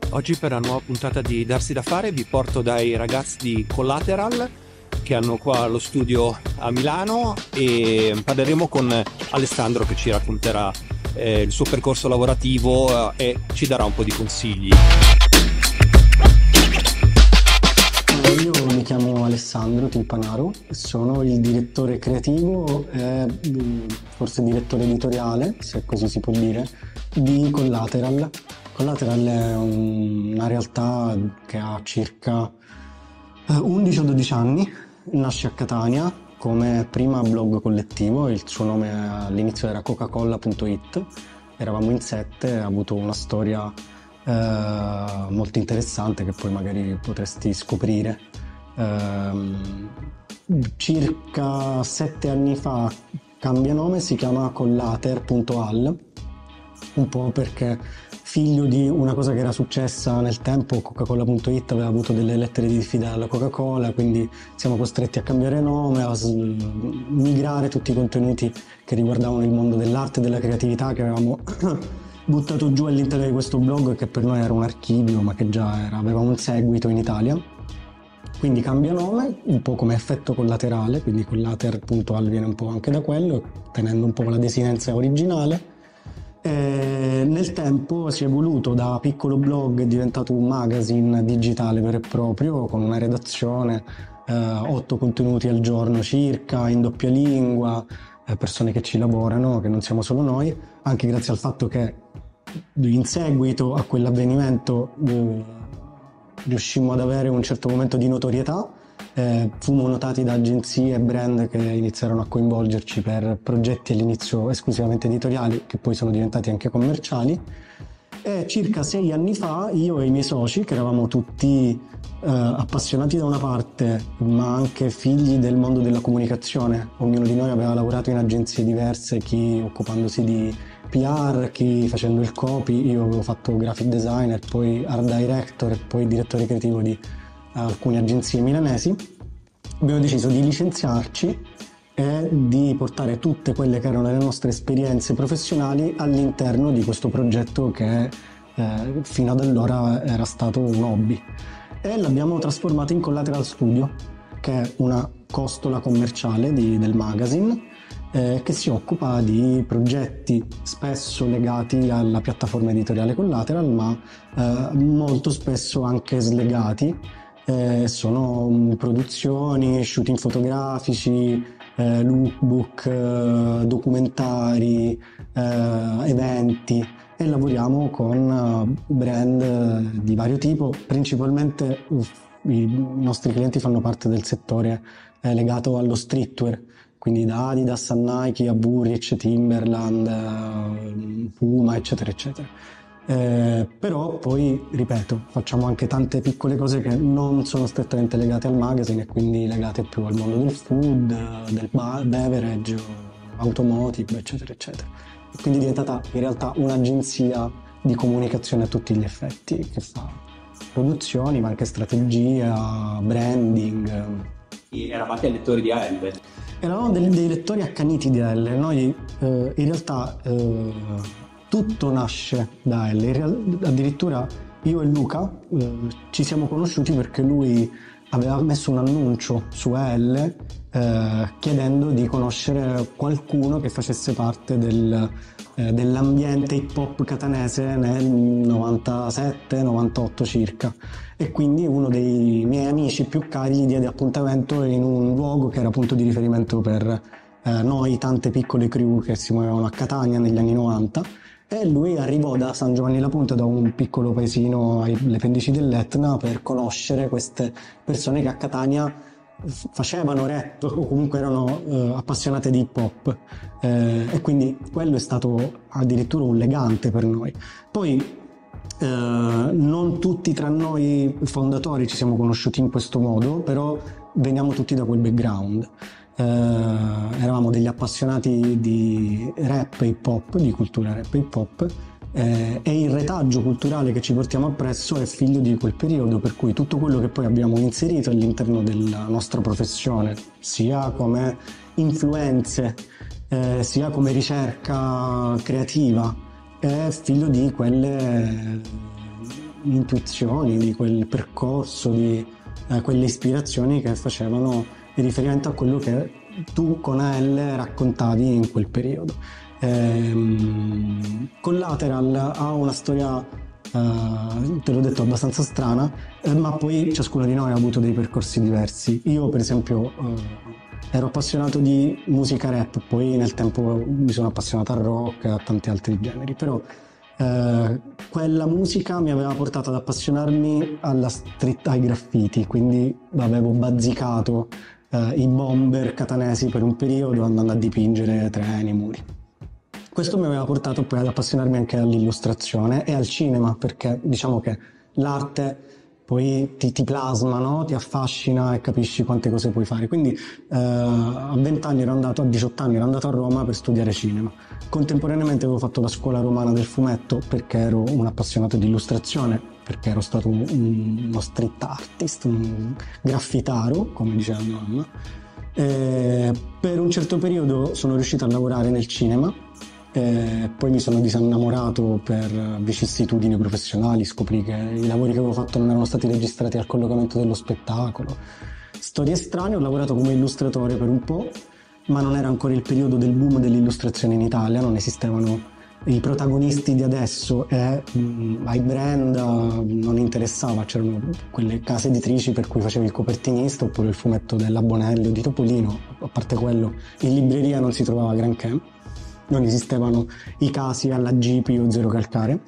Oggi per la nuova puntata di Darsi da fare vi porto dai ragazzi di Collateral che hanno qua lo studio a Milano e parleremo con Alessandro che ci racconterà il suo percorso lavorativo e ci darà un po' di consigli. Io mi chiamo Alessandro Timpanaro, sono il direttore creativo e forse direttore editoriale, se così si può dire, di Collateral. Collateral è una realtà che ha circa 11 o 12 anni, nasce a Catania come prima blog collettivo, il suo nome all'inizio era coca-cola.it, eravamo in 7, ha avuto una storia molto interessante che poi magari potresti scoprire. Circa 7 anni fa cambia nome, si chiama collater.al, un po' perché figlio di una cosa che era successa nel tempo. Coca-cola.it aveva avuto delle lettere di diffida dalla Coca-Cola, quindi siamo costretti a cambiare nome, a migrare tutti i contenuti che riguardavano il mondo dell'arte e della creatività che avevamo buttato giù all'interno di questo blog, che per noi era un archivio ma che già aveva un seguito in Italia. Quindi cambia nome, un po' come effetto collaterale, quindi collater.al viene un po' anche da quello, tenendo un po' la desinenza originale. E nel tempo si è evoluto da piccolo blog, è diventato un magazine digitale vero e proprio, con una redazione, 8 contenuti al giorno circa, in doppia lingua, persone che ci lavorano, che non siamo solo noi, anche grazie al fatto che in seguito a quell'avvenimento riuscimmo ad avere un certo momento di notorietà, fummo notati da agenzie e brand che iniziarono a coinvolgerci per progetti all'inizio esclusivamente editoriali, che poi sono diventati anche commerciali. E circa 6 anni fa io e i miei soci, che eravamo tutti appassionati da una parte ma anche figli del mondo della comunicazione, ognuno di noi aveva lavorato in agenzie diverse, chi occupandosi di PR, chi facendo il copy, io avevo fatto graphic designer, poi art director e poi direttore creativo di alcune agenzie milanesi. Abbiamo deciso di licenziarci e di portare tutte quelle che erano le nostre esperienze professionali all'interno di questo progetto che fino ad allora era stato un hobby, e l'abbiamo trasformato in Collateral Studio, che è una costola commerciale del magazine che si occupa di progetti spesso legati alla piattaforma editoriale Collateral, ma molto spesso anche slegati. Sono produzioni, shooting fotografici, lookbook, documentari, eventi, e lavoriamo con brand di vario tipo. Principalmente i nostri clienti fanno parte del settore legato allo streetwear, quindi da Adidas a Nike a Burich, Timberland, Puma, eccetera eccetera. Però poi, ripeto, facciamo anche tante piccole cose che non sono strettamente legate al magazine e quindi legate più al mondo del food, del beverage, automotive, eccetera eccetera. E quindi è diventata in realtà un'agenzia di comunicazione a tutti gli effetti, che fa produzioni ma anche strategia, branding. Eravate lettori di AL? Eravamo dei lettori accaniti di AL. Noi in realtà tutto nasce da AL. Addirittura io e Luca ci siamo conosciuti perché lui aveva messo un annuncio su AL chiedendo di conoscere qualcuno che facesse parte dell'ambiente hip hop catanese nel 97-98 circa, e quindi uno dei miei amici più cari gli diede appuntamento in un luogo che era punto di riferimento per noi tante piccole crew che si muovevano a Catania negli anni 90, e lui arrivò da San Giovanni La Punta, da un piccolo paesino alle pendici dell'Etna, per conoscere queste persone che a Catania facevano rap o comunque erano appassionate di hip hop, e quindi quello è stato addirittura un legante per noi. Poi non tutti tra noi fondatori ci siamo conosciuti in questo modo, però veniamo tutti da quel background. Eravamo degli appassionati di rap e hip hop, di cultura rap e hip hop, e il retaggio culturale che ci portiamo appresso è figlio di quel periodo, per cui tutto quello che poi abbiamo inserito all'interno della nostra professione, sia come influenze, sia come ricerca creativa, è figlio di intuizioni, di quel percorso, di quelle ispirazioni che facevano riferimento a quello che tu con AL raccontavi in quel periodo. Collateral ha una storia, te l'ho detto, abbastanza strana, ma poi ciascuno di noi ha avuto dei percorsi diversi. Io per esempio ero appassionato di musica rap, poi nel tempo mi sono appassionato al rock e a tanti altri generi, però quella musica mi aveva portato ad appassionarmi ai graffiti, quindi avevo bazzicato i bomber catanesi per un periodo andando a dipingere treni, muri. Questo mi aveva portato poi ad appassionarmi anche all'illustrazione e al cinema, perché diciamo che l'arte poi ti plasma, no? Ti affascina e capisci quante cose puoi fare. Quindi a 18 anni ero andato a Roma per studiare cinema. Contemporaneamente avevo fatto la scuola romana del fumetto perché ero un appassionato di illustrazione, perché ero stato uno street artist, un graffitaro, come diceva mia mamma. Per un certo periodo sono riuscito a lavorare nel cinema. Poi mi sono disinnamorato per vicissitudini professionali, scoprì che i lavori che avevo fatto non erano stati registrati al collocamento dello spettacolo. Storie strane, ho lavorato come illustratore per un po', ma non era ancora il periodo del boom dell'illustrazione in Italia, non esistevano i protagonisti di adesso e ai brand non interessava, c'erano quelle case editrici per cui facevi il copertinista oppure il fumetto della Bonelli o di Topolino, a parte quello in libreria non si trovava granché. Non esistevano i casi alla Gipi o Zero Calcare.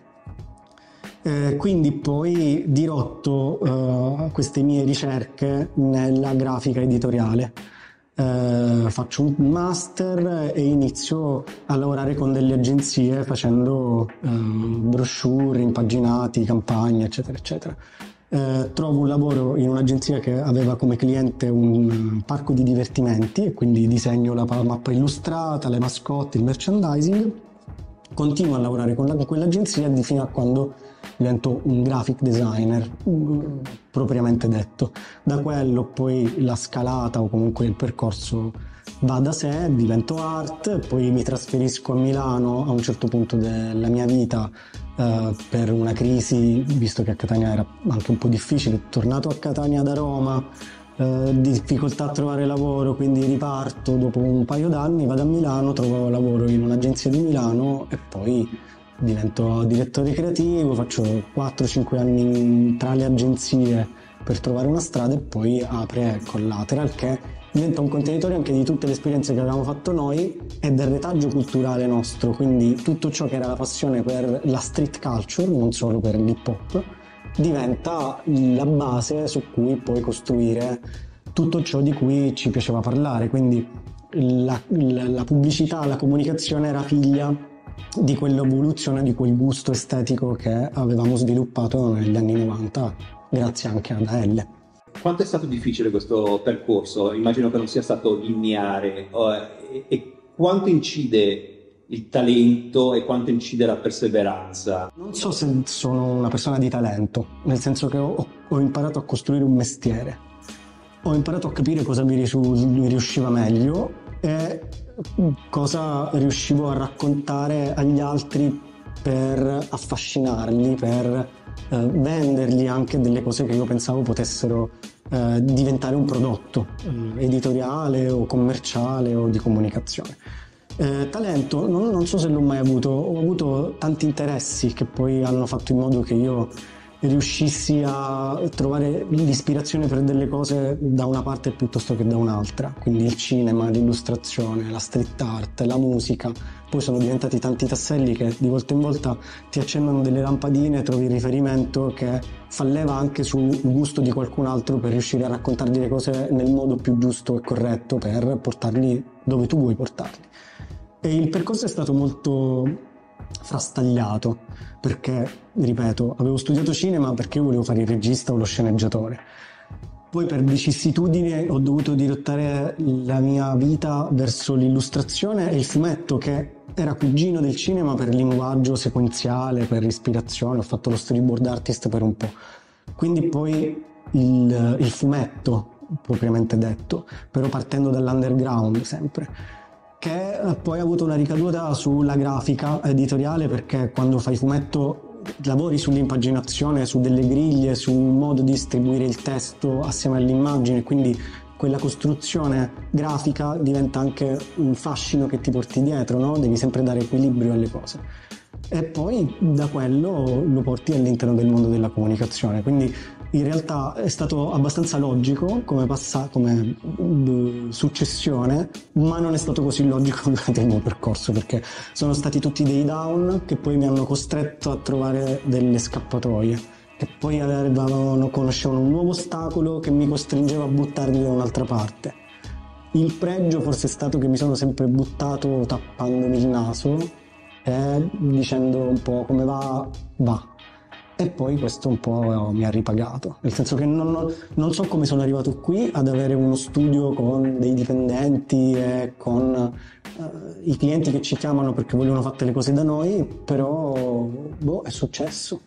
Quindi poi dirotto queste mie ricerche nella grafica editoriale. Faccio un master e inizio a lavorare con delle agenzie facendo brochure, impaginati, campagne, eccetera, eccetera. Trovo un lavoro in un'agenzia che aveva come cliente un parco di divertimenti e quindi disegno la mappa illustrata, le mascotte, il merchandising. Continuo a lavorare con quell'agenzia fino a quando divento un graphic designer propriamente detto. Da quello poi la scalata o comunque il percorso va da sé, divento art, poi mi trasferisco a Milano a un certo punto della mia vita per una crisi, visto che a Catania era anche un po' difficile, tornato a Catania da Roma, difficoltà a trovare lavoro, quindi riparto dopo un paio d'anni, vado a Milano, trovo lavoro in un'agenzia di Milano e poi divento direttore creativo, faccio 4-5 anni tra le agenzie per trovare una strada e poi apre Collateral, che diventa un contenitore anche di tutte le esperienze che avevamo fatto noi e del retaggio culturale nostro, quindi tutto ciò che era la passione per la street culture, non solo per l'hip hop, diventa la base su cui poi costruire tutto ciò di cui ci piaceva parlare, quindi la pubblicità, la comunicazione era figlia di quell'evoluzione, di quel gusto estetico che avevamo sviluppato negli anni 90, grazie anche ad AL. Quanto è stato difficile questo percorso? Immagino che non sia stato lineare. E quanto incide il talento e quanto incide la perseveranza? Non so se sono una persona di talento, nel senso che ho imparato a costruire un mestiere. Ho imparato a capire cosa mi riusciva meglio e cosa riuscivo a raccontare agli altri per affascinarli, per vendergli anche delle cose che io pensavo potessero diventare un prodotto editoriale o commerciale o di comunicazione. Talento, non so se l'ho mai avuto, ho avuto tanti interessi che poi hanno fatto in modo che io riuscissi a trovare l'ispirazione per delle cose da una parte piuttosto che da un'altra, quindi il cinema, l'illustrazione, la street art, la musica, poi sono diventati tanti tasselli che di volta in volta ti accendono delle lampadine, trovi il riferimento che fa leva anche sul gusto di qualcun altro per riuscire a raccontargli le cose nel modo più giusto e corretto per portarli dove tu vuoi portarli. E il percorso è stato molto frastagliato perché, ripeto, avevo studiato cinema perché io volevo fare il regista o lo sceneggiatore. Poi per vicissitudini ho dovuto dirottare la mia vita verso l'illustrazione e il fumetto, che era cugino del cinema per linguaggio sequenziale, per ispirazione. Ho fatto lo storyboard artist per un po'. Quindi poi il fumetto, propriamente detto, però partendo dall'underground sempre, che poi ha avuto una ricaduta sulla grafica editoriale, perché quando fai fumetto lavori sull'impaginazione, su delle griglie, su un modo di distribuire il testo assieme all'immagine, quindi quella costruzione grafica diventa anche un fascino che ti porti dietro, no? Devi sempre dare equilibrio alle cose. E poi da quello lo porti all'interno del mondo della comunicazione, quindi in realtà è stato abbastanza logico come successione, ma non è stato così logico durante il mio percorso, perché sono stati tutti dei down che poi mi hanno costretto a trovare delle scappatoie, che poi conoscevano un nuovo ostacolo che mi costringeva a buttarmi da un'altra parte. Il pregio forse è stato che mi sono sempre buttato tappandomi il naso e dicendo un po' come va, va. E poi questo un po' mi ha ripagato, nel senso che non so come sono arrivato qui ad avere uno studio con dei dipendenti e con i clienti che ci chiamano perché vogliono fare le cose da noi, però è successo.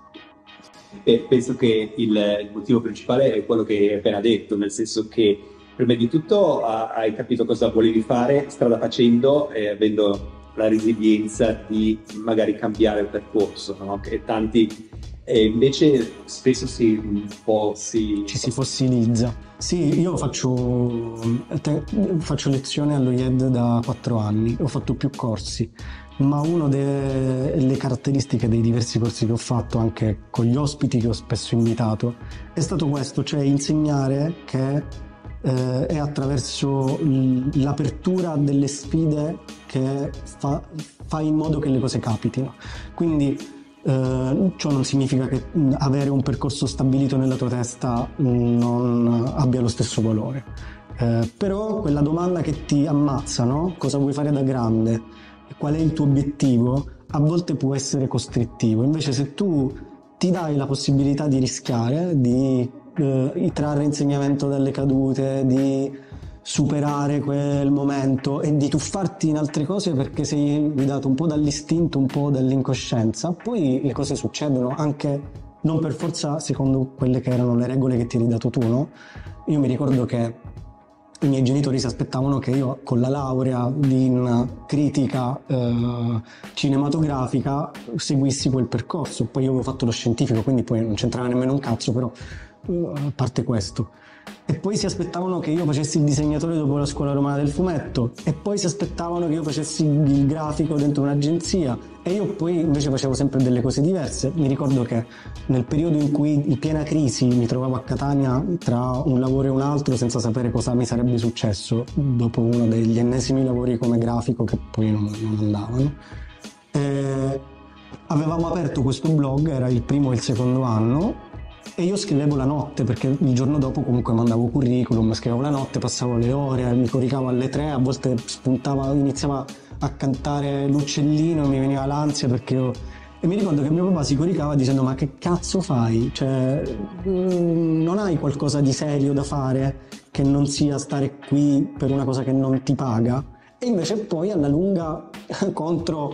Penso che il motivo principale è quello che hai appena detto, nel senso che prima di tutto hai capito cosa volevi fare strada facendo e avendo la resilienza di magari cambiare il percorso, no? Che tanti invece spesso ci si fossilizza. Sì, io faccio lezione allo IED da 4 anni, ho fatto più corsi, ma una delle caratteristiche dei diversi corsi che ho fatto, anche con gli ospiti che ho spesso invitato, è stato questo, cioè insegnare che è attraverso l'apertura delle sfide che fa in modo che le cose capitino. Quindi ciò non significa che avere un percorso stabilito nella tua testa non abbia lo stesso valore, però quella domanda che ti ammazza, no? Cosa vuoi fare da grande? Qual è il tuo obiettivo? A volte può essere costrittivo, invece se tu ti dai la possibilità di rischiare, di trarre insegnamento dalle cadute, di superare quel momento e di tuffarti in altre cose perché sei guidato un po' dall'istinto, un po' dall'incoscienza, poi le cose succedono anche non per forza secondo quelle che erano le regole che ti eri dato tu, no? Io mi ricordo che i miei genitori si aspettavano che io con la laurea in critica cinematografica seguissi quel percorso, poi io avevo fatto lo scientifico, quindi poi non c'entrava nemmeno un cazzo, però a parte questo. E poi si aspettavano che io facessi il disegnatore dopo la scuola romana del fumetto, e poi si aspettavano che io facessi il grafico dentro un'agenzia, e io poi invece facevo sempre delle cose diverse. Mi ricordo che nel periodo in cui in piena crisi mi trovavo a Catania tra un lavoro e un altro senza sapere cosa mi sarebbe successo dopo uno degli ennesimi lavori come grafico che poi non andavano, avevamo aperto questo blog, era il primo e il secondo anno, e io scrivevo la notte perché il giorno dopo comunque mandavo curriculum, scrivevo la notte, passavo le ore, mi coricavo alle 3, a volte iniziava a cantare l'uccellino e mi veniva l'ansia perché io... E mi ricordo che mio papà si coricava dicendo: ma che cazzo fai? Cioè, non hai qualcosa di serio da fare che non sia stare qui per una cosa che non ti paga? E invece poi alla lunga contro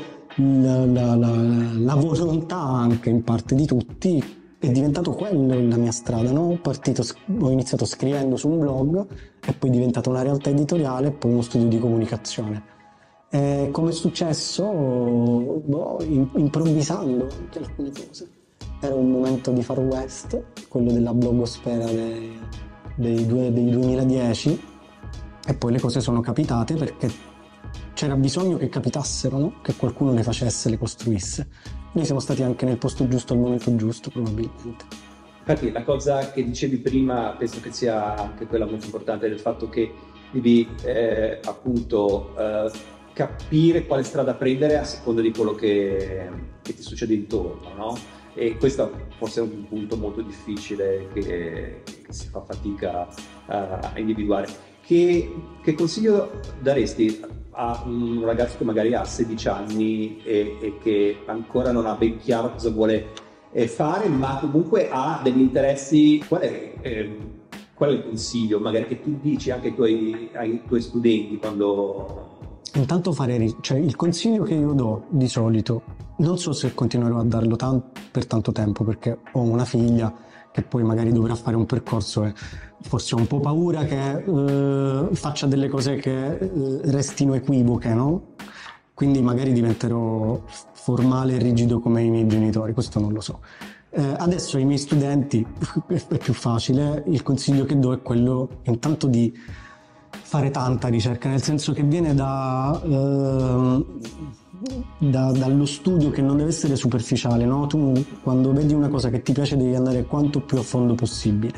la volontà anche in parte di tutti è diventato quello la mia strada, no? Ho iniziato scrivendo su un blog e poi è diventata una realtà editoriale e poi uno studio di comunicazione. E come è successo? Improvvisando anche alcune cose. Era un momento di Far West, quello della blogosfera dei 2010, e poi le cose sono capitate perché c'era bisogno che capitassero, no? Che qualcuno le facesse, le costruisse. Noi siamo stati anche nel posto giusto al momento giusto, probabilmente. Infatti la cosa che dicevi prima penso che sia anche quella molto importante, del fatto che devi appunto capire quale strada prendere a seconda di quello che ti succede intorno, no? E questo forse è un punto molto difficile che si fa fatica a individuare. Che consiglio daresti a un ragazzo che magari ha 16 anni e che ancora non ha ben chiaro cosa vuole fare, ma comunque ha degli interessi? Qual è il consiglio magari che tu dici anche ai tuoi studenti quando... Intanto cioè il consiglio che io do di solito, non so se continuerò a darlo per tanto tempo perché ho una figlia che poi magari dovrà fare un percorso e forse ho un po' paura che faccia delle cose che restino equivoche, no? quindi magari diventerò formale e rigido come i miei genitori, questo non lo so. Adesso ai miei studenti è più facile, il consiglio che do è quello intanto di fare tanta ricerca, nel senso che viene dallo studio, che non deve essere superficiale, no? Tu quando vedi una cosa che ti piace devi andare quanto più a fondo possibile,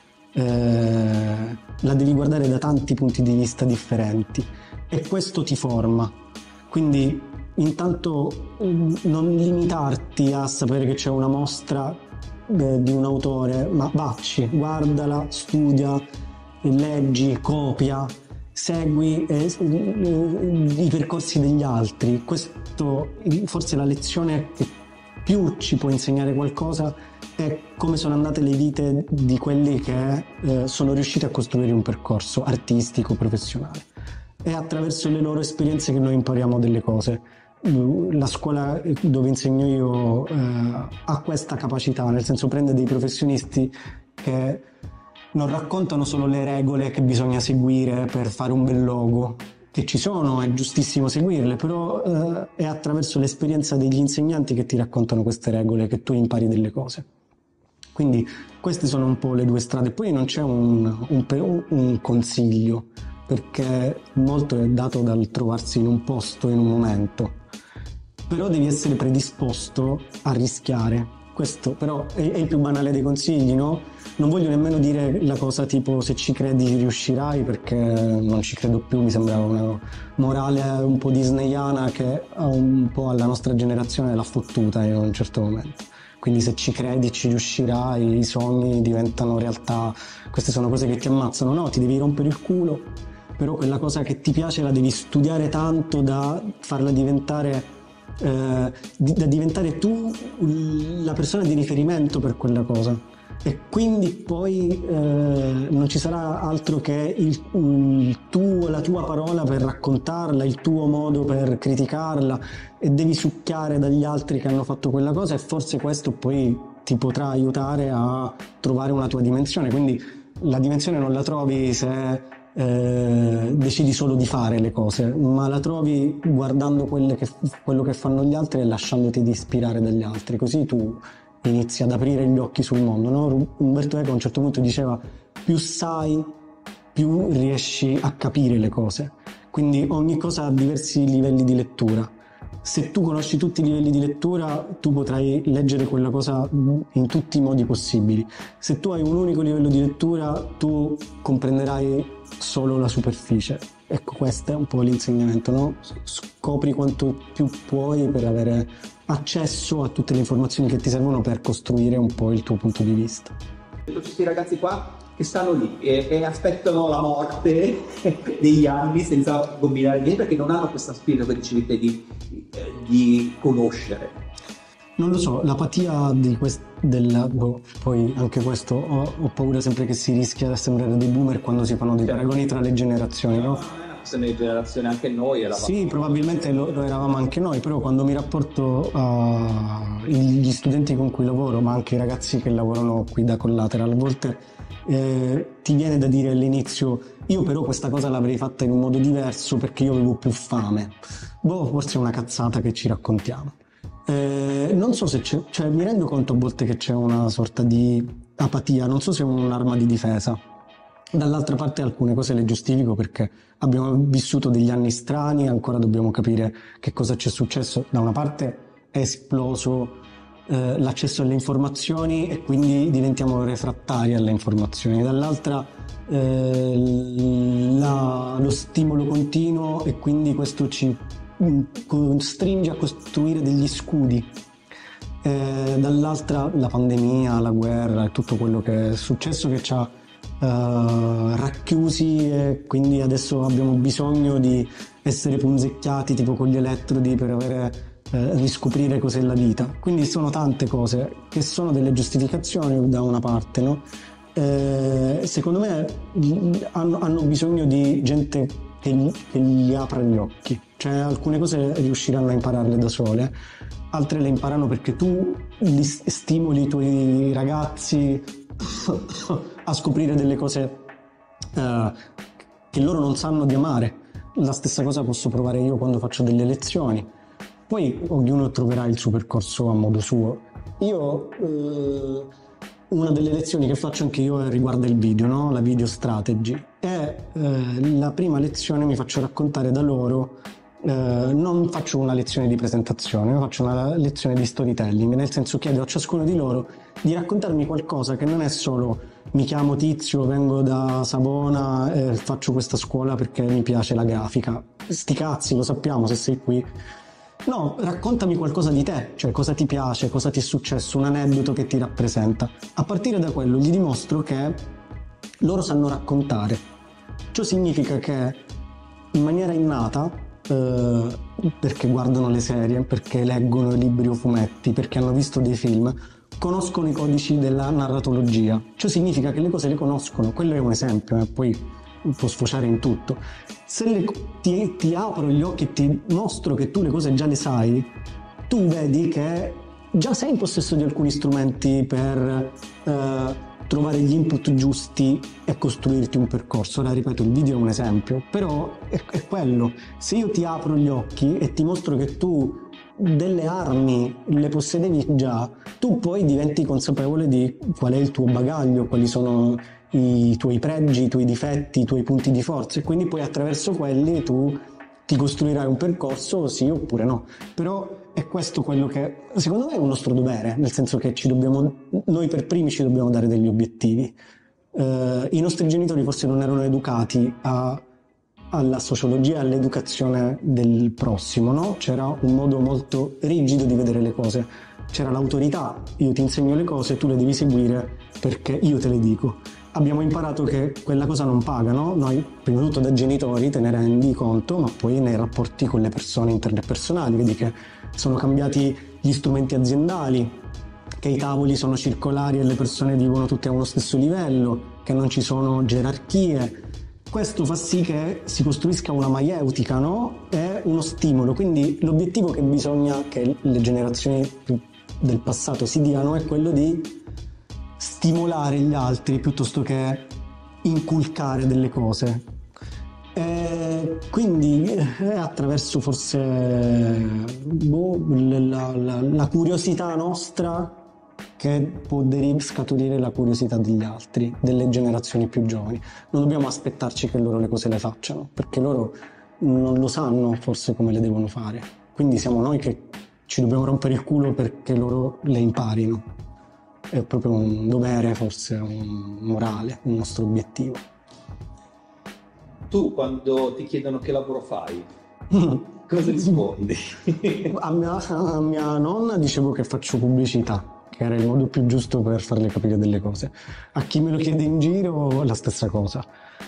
la devi guardare da tanti punti di vista differenti e questo ti forma, quindi intanto non limitarti a sapere che c'è una mostra di un autore, ma vacci, guardala, studia, leggi, copia, segui i percorsi degli altri. Questo, forse la lezione che più ci può insegnare qualcosa è come sono andate le vite di quelli che sono riusciti a costruire un percorso artistico, professionale. È attraverso le loro esperienze che noi impariamo delle cose. La scuola dove insegno io ha questa capacità, nel senso prende dei professionisti che non raccontano solo le regole che bisogna seguire per fare un bel logo, che ci sono, è giustissimo seguirle, però è attraverso l'esperienza degli insegnanti che ti raccontano queste regole che tu impari delle cose. Quindi queste sono un po' le due strade. Poi non c'è un consiglio, perché molto è dato dal trovarsi in un posto, in un momento, però devi essere predisposto a rischiare. Questo però è il più banale dei consigli, no? Non voglio nemmeno dire la cosa tipo se ci credi riuscirai, perché non ci credo più, mi sembra una morale un po' disneyana che un po' alla nostra generazione l'ha fottuta in un certo momento. Quindi se ci credi ci riuscirai, i sogni diventano realtà, queste sono cose che ti ammazzano, no? Ti devi rompere il culo, però quella cosa che ti piace la devi studiare tanto da farla diventare da diventare tu la persona di riferimento per quella cosa, e quindi poi non ci sarà altro che la tua parola per raccontarla, il tuo modo per criticarla, e devi succhiare dagli altri che hanno fatto quella cosa, e forse questo poi ti potrà aiutare a trovare una tua dimensione. Quindi la dimensione non la trovi se decidi solo di fare le cose, ma la trovi guardando quello che fanno gli altri e lasciandoti di ispirare dagli altri, così tu inizi ad aprire gli occhi sul mondo, no? Umberto Eco a un certo punto diceva: più sai, più riesci a capire le cose, quindi ogni cosa ha diversi livelli di lettura. Se tu conosci tutti i livelli di lettura, tu potrai leggere quella cosa in tutti i modi possibili. Se tu hai un unico livello di lettura, tu comprenderai solo la superficie. Ecco, questo è un po' l'insegnamento, no? Scopri quanto più puoi per avere accesso a tutte le informazioni che ti servono per costruire un po' il tuo punto di vista. Questi ragazzi qua che stanno lì e aspettano la morte degli anni senza combinare niente, perché non hanno questa spirito che ricevete di conoscere. Non lo so, l'apatia poi anche questo ho paura sempre che si rischia di sembrare dei boomer quando si fanno dei paragoni tra le generazioni, no? Di generazione anche noi eravamo. Sì, probabilmente lo eravamo anche noi, però quando mi rapporto agli studenti con cui lavoro, ma anche i ragazzi che lavorano qui da Collateral, a volte ti viene da dire all'inizio: io però questa cosa l'avrei fatta in un modo diverso perché io avevo più fame. Forse è una cazzata che ci raccontiamo. Non so se c'è, mi rendo conto a volte che c'è una sorta di apatia, non so se è un'arma di difesa. Dall'altra parte alcune cose le giustifico perché abbiamo vissuto degli anni strani, ancora dobbiamo capire che cosa c'è successo. Da una parte è esploso l'accesso alle informazioni e quindi diventiamo refrattari alle informazioni, dall'altra lo stimolo continuo, e quindi questo ci costringe a costruire degli scudi. Dall'altra la pandemia, la guerra e tutto quello che è successo che ci ha racchiusi, e quindi adesso abbiamo bisogno di essere punzecchiati tipo con gli elettrodi per riscoprire cos'è la vita. Quindi sono tante cose che sono delle giustificazioni da una parte, no? Secondo me hanno bisogno di gente che gli apra gli occhi, cioè alcune cose riusciranno a impararle da sole, altre le imparano perché tu li stimoli i tuoi ragazzi a scoprire delle cose che loro non sanno di amare, La stessa cosa posso provare io quando faccio delle lezioni. Poi ognuno troverà il suo percorso a modo suo. Io, una delle lezioni che faccio anche io riguarda il video, no? La video strategy. E la prima lezione mi faccio raccontare da loro. Non faccio una lezione di presentazione, ma faccio una lezione di storytelling, nel senso chiedo a ciascuno di loro di raccontarmi qualcosa che non è solo mi chiamo Tizio, vengo da Savona e faccio questa scuola perché mi piace la grafica. Sti cazzi, lo sappiamo se sei qui. No, raccontami qualcosa di te, cioè cosa ti piace, cosa ti è successo, un aneddoto che ti rappresenta. A partire da quello gli dimostro che loro sanno raccontare. Ciò significa che in maniera innata, perché guardano le serie, perché leggono libri o fumetti, perché hanno visto dei film, conoscono i codici della narratologia. Ciò significa che le cose le conoscono. Quello è un esempio, poi può sfociare in tutto. Se ti apro gli occhi e ti mostro che tu le cose già le sai, tu vedi che già sei in possesso di alcuni strumenti per trovare gli input giusti e costruirti un percorso. Ora ripeto, il video è un esempio, però è quello. Se io ti apro gli occhi e ti mostro che tu delle armi le possedevi già, tu poi diventi consapevole di qual è il tuo bagaglio, quali sono i tuoi pregi, i tuoi difetti, i tuoi punti di forza, e quindi poi attraverso quelli tu ti costruirai un percorso, sì oppure no. Però è questo quello che secondo me è un nostro dovere, nel senso che noi per primi ci dobbiamo dare degli obiettivi. I nostri genitori forse non erano educati alla sociologia e all'educazione del prossimo, no? C'era un modo molto rigido di vedere le cose. C'era l'autorità, io ti insegno le cose, tu le devi seguire perché io te le dico. Abbiamo imparato che quella cosa non paga, no? Noi, prima di tutto da genitori, te ne rendi conto, ma poi nei rapporti con le persone interpersonali, vedi che sono cambiati gli strumenti aziendali, che i tavoli sono circolari e le persone vivono tutte a uno stesso livello, che non ci sono gerarchie. Questo fa sì che si costruisca una maieutica, no? È uno stimolo, quindi l'obiettivo che bisogna che le generazioni del passato si diano è quello di stimolare gli altri piuttosto che inculcare delle cose. Quindi attraverso forse la curiosità nostra che può scaturire la curiosità degli altri, delle generazioni più giovani. Non dobbiamo aspettarci che loro le cose le facciano, perché loro non lo sanno forse come le devono fare. Quindi siamo noi che ci dobbiamo rompere il culo perché loro le imparino. È proprio un dovere, forse un morale, un nostro obiettivo. Tu quando ti chiedono che lavoro fai, cosa rispondi? A mia nonna dicevo che faccio pubblicità, che era il modo più giusto per farle capire delle cose. A chi me lo chiede in giro la stessa cosa.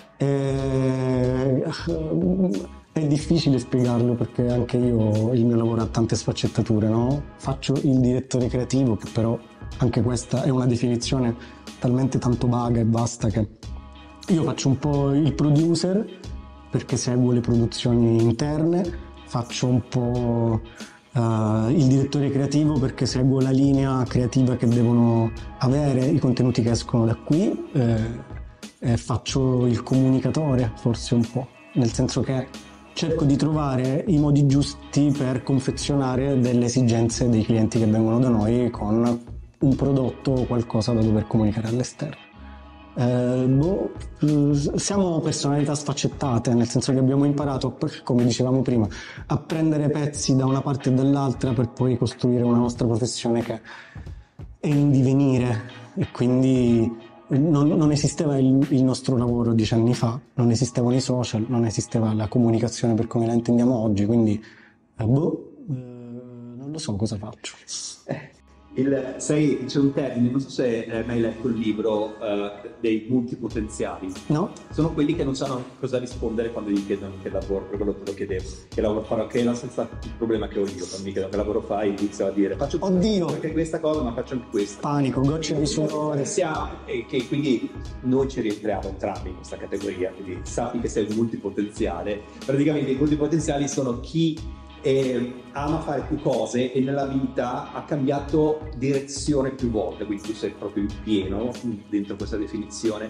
È difficile spiegarlo perché anche io, il mio lavoro ha tante sfaccettature, no? Faccio il direttore creativo, che però anche questa è una definizione talmente tanto vaga e vasta che io faccio un po' il producer perché seguo le produzioni interne, faccio un po' il direttore creativo perché seguo la linea creativa che devono avere i contenuti che escono da qui, e faccio il comunicatore forse un po', nel senso che cerco di trovare i modi giusti per confezionare delle esigenze dei clienti che vengono da noi con un prodotto o qualcosa da dover comunicare all'esterno. Siamo personalità sfaccettate, nel senso che abbiamo imparato, come dicevamo prima, a prendere pezzi da una parte e dall'altra per poi costruire una nostra professione che è in divenire, e quindi non esisteva il nostro lavoro 10 anni fa, non esistevano i social, non esisteva la comunicazione per come la intendiamo oggi, quindi non lo so cosa faccio. C'è un termine, non so se hai mai letto il libro dei multipotenziali. No? Sono quelli che non sanno cosa rispondere quando gli chiedono che lavoro, per quello te lo chiedevo, che lavoro farò, che è lo stesso problema che ho io, quando mi chiedono che lavoro fai, inizio a dire faccio anche questa cosa, ma faccio anche questa. Panico, gocce di sudore. E che quindi noi ci rientriamo entrambi in questa categoria, quindi sappi che sei un multipotenziale. Praticamente i multipotenziali sono chi ama fare più cose e nella vita ha cambiato direzione più volte, quindi tu sei proprio in pieno dentro questa definizione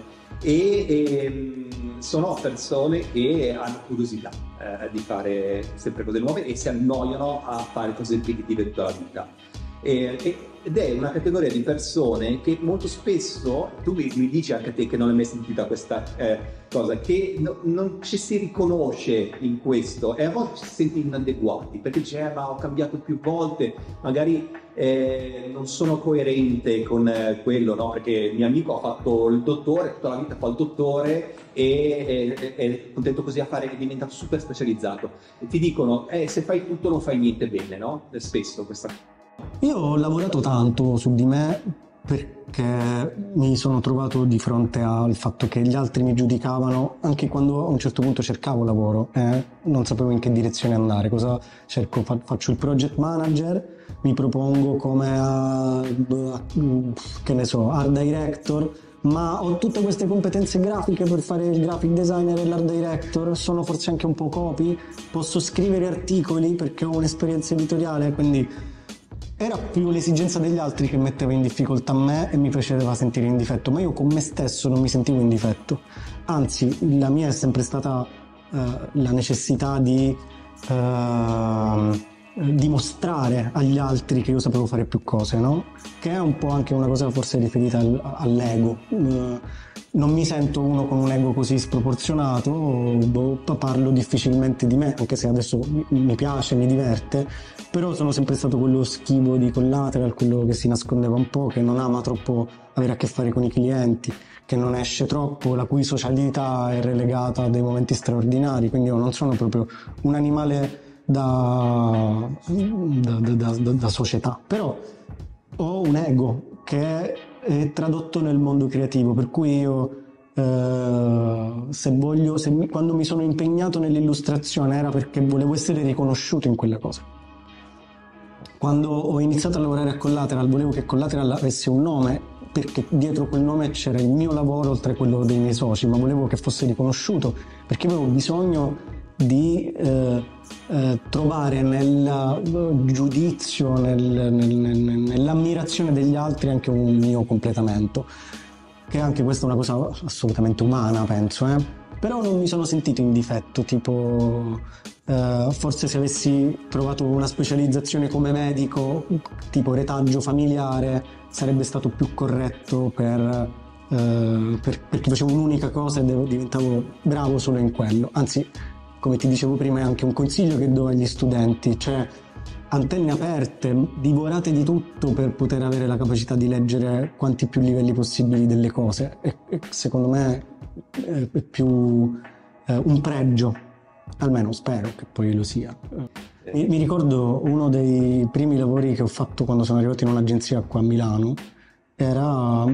sono persone che hanno curiosità di fare sempre cose nuove e si annoiano a fare cose ripetitive tutta la vita. Ed è una categoria di persone che molto spesso, tu mi dici anche a te che non hai mai sentita questa cosa, che non ci si riconosce in questo e a volte ci si sente inadeguati perché dice ma ho cambiato più volte, magari non sono coerente con quello, no? Perché il mio amico ha fatto il dottore, tutta la vita fa il dottore e è contento così a fare, è diventato super specializzato. E ti dicono se fai tutto non fai niente bene, no? Spesso questa. Io ho lavorato tanto su di me perché mi sono trovato di fronte al fatto che gli altri mi giudicavano anche quando a un certo punto cercavo lavoro e non sapevo in che direzione andare. Cosa cerco? Faccio il project manager, mi propongo come che ne so, art director, ma ho tutte queste competenze grafiche per fare il graphic designer e l'art director, sono forse anche un po' copy, posso scrivere articoli perché ho un'esperienza editoriale, quindi era più l'esigenza degli altri che metteva in difficoltà me e mi faceva sentire in difetto, ma io con me stesso non mi sentivo in difetto, anzi la mia è sempre stata la necessità di dimostrare agli altri che io sapevo fare più cose, no? Che è un po' anche una cosa forse riferita all'ego. Non mi sento uno con un ego così sproporzionato, parlo difficilmente di me, anche se adesso mi piace, mi diverte, però sono sempre stato quello schivo di Collateral, quello che si nascondeva un po', che non ama troppo avere a che fare con i clienti, che non esce troppo, la cui socialità è relegata a dei momenti straordinari, quindi io non sono proprio un animale da società, però ho un ego che è tradotto nel mondo creativo, per cui io quando mi sono impegnato nell'illustrazione era perché volevo essere riconosciuto in quelle cose. Quando ho iniziato a lavorare a Collateral volevo che Collateral avesse un nome, perché dietro quel nome c'era il mio lavoro oltre a quello dei miei soci, ma volevo che fosse riconosciuto perché avevo bisogno di trovare nel giudizio, nell'ammirazione degli altri anche un mio completamento, che anche questa è una cosa assolutamente umana, penso, però non mi sono sentito in difetto, tipo forse se avessi trovato una specializzazione come medico, tipo retaggio familiare, sarebbe stato più corretto perché facevo un'unica cosa e diventavo bravo solo in quello, anzi, come ti dicevo prima, è anche un consiglio che do agli studenti, cioè antenne aperte, divorate di tutto per poter avere la capacità di leggere quanti più livelli possibili delle cose, e secondo me è più un pregio, almeno spero che poi lo sia. Mi ricordo uno dei primi lavori che ho fatto quando sono arrivato in un'agenzia qua a Milano, era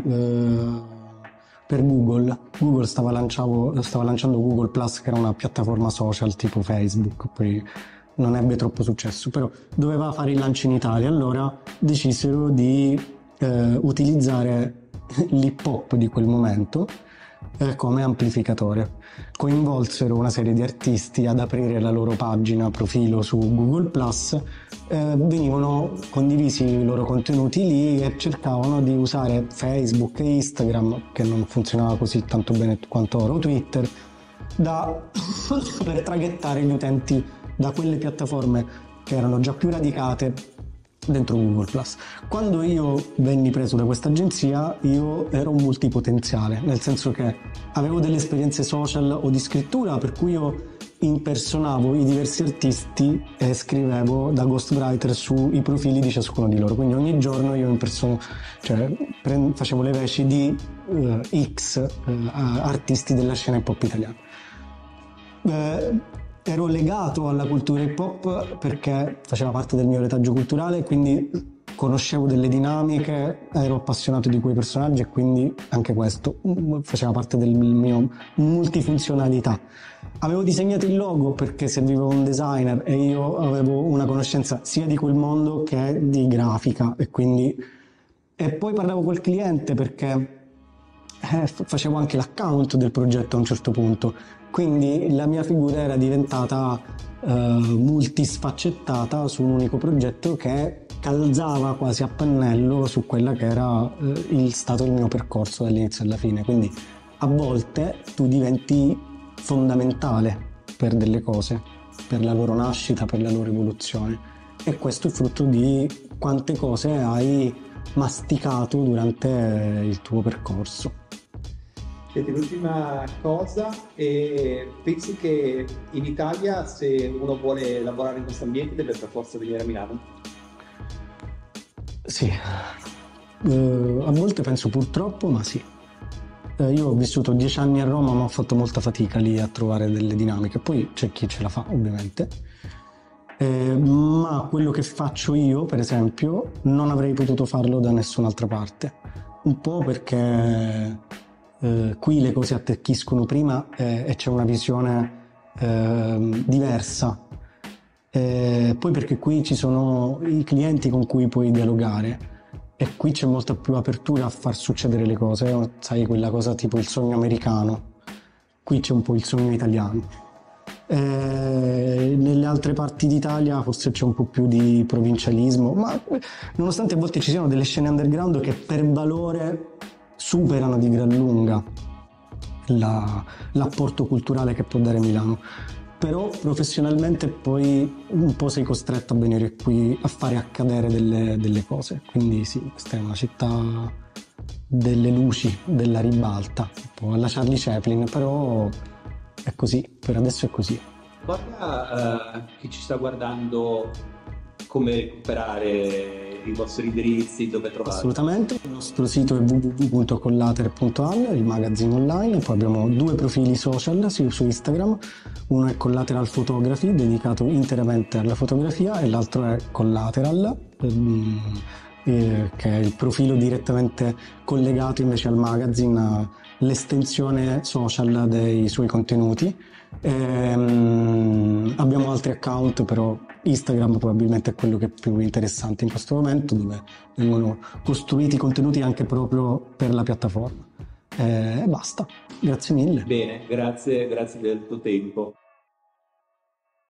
per Google. Google stava lanciando Google Plus, che era una piattaforma social tipo Facebook, poi non ebbe troppo successo, però doveva fare il lancio in Italia, allora decisero di utilizzare l'hip hop di quel momento come amplificatore. Coinvolsero una serie di artisti ad aprire la loro pagina profilo su Google Plus, venivano condivisi i loro contenuti lì e cercavano di usare Facebook e Instagram, che non funzionava così tanto bene quanto ora, o Twitter, per traghettare gli utenti da quelle piattaforme che erano già più radicate dentro Google Plus. Quando io venni preso da questa agenzia, io ero un multipotenziale, nel senso che avevo delle esperienze social o di scrittura, per cui io impersonavo i diversi artisti e scrivevo da ghostwriter sui profili di ciascuno di loro, quindi ogni giorno io facevo le veci di X artisti della scena hip hop italiana. Ero legato alla cultura hip hop perché faceva parte del mio retaggio culturale, quindi conoscevo delle dinamiche, ero appassionato di quei personaggi e quindi anche questo faceva parte del mio multifunzionalità. Avevo disegnato il logo perché serviva un designer e io avevo una conoscenza sia di quel mondo che di grafica, e poi parlavo col cliente perché facevo anche l'account del progetto a un certo punto, quindi la mia figura era diventata multisfaccettata su un unico progetto che calzava quasi a pennello su quella che era stato il mio percorso dall'inizio alla fine. Quindi a volte tu diventi fondamentale per delle cose, per la loro nascita, per la loro evoluzione, e questo è frutto di quante cose hai masticato durante il tuo percorso. Senti, l'ultima cosa, pensi che in Italia, se uno vuole lavorare in questo ambiente, deve per forza venire a Milano? Sì, a volte penso purtroppo, ma sì. Io ho vissuto 10 anni a Roma, ma ho fatto molta fatica lì a trovare delle dinamiche. Poi c'è chi ce la fa, ovviamente. Ma quello che faccio io, per esempio, non avrei potuto farlo da nessun'altra parte. Un po' perché qui le cose attecchiscono prima e c'è una visione diversa. Poi perché qui ci sono i clienti con cui puoi dialogare e qui c'è molta più apertura a far succedere le cose, sai, quella cosa tipo il sogno americano, qui c'è un po' il sogno italiano. Nelle altre parti d'Italia forse c'è un po' più di provincialismo, ma nonostante a volte ci siano delle scene underground che per valore superano di gran lunga l'apporto culturale che può dare Milano. Però professionalmente poi un po' sei costretto a venire qui a fare accadere delle cose. Quindi sì, questa è una città delle luci, della ribalta, un po' alla Charlie Chaplin, però è così, per adesso è così. Guarda, chi ci sta guardando, come recuperare i vostri indirizzi, dove trovarli? Assolutamente, il nostro sito è www.collateral.al, il magazine online, poi abbiamo 2 profili social su Instagram, uno è Collateral Photography, dedicato interamente alla fotografia, e l'altro è Collateral, che è il profilo direttamente collegato invece al magazine, l'estensione social dei suoi contenuti. Abbiamo altri account, però Instagram probabilmente è quello che è più interessante in questo momento, dove vengono costruiti contenuti anche proprio per la piattaforma. E basta, grazie mille. Bene, grazie del tuo tempo.